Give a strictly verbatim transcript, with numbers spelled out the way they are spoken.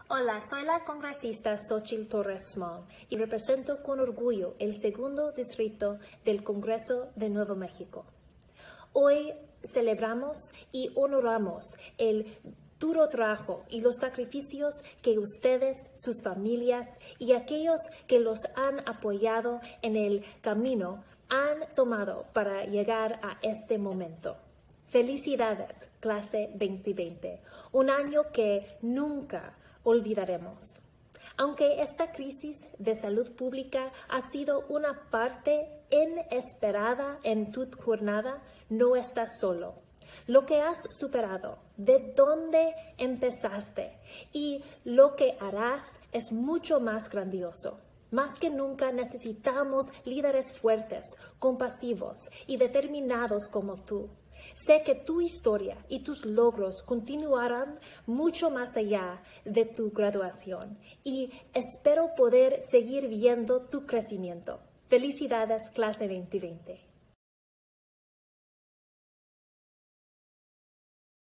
Hola, soy la congresista Xochitl Torres Small y represento con orgullo el segundo distrito del Congreso de Nuevo México. Hoy celebramos y honoramos el duro trabajo y los sacrificios que ustedes, sus familias y aquellos que los han apoyado en el camino han tomado para llegar a este momento. Felicidades, clase veinte veinte, un año que nunca olvidaremos. Aunque esta crisis de salud pública ha sido una parte inesperada en tu jornada, no estás solo. Lo que has superado, de dónde empezaste y lo que harás es mucho más grandioso. Más que nunca necesitamos líderes fuertes, compasivos y determinados como tú. Sé que tu historia y tus logros continuarán mucho más allá de tu graduación y espero poder seguir viendo tu crecimiento. Felicidades, clase veinte veinte.